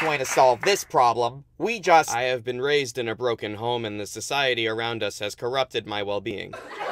going to solve this problem. I have been raised in a broken home, and the society around us has corrupted my well-being.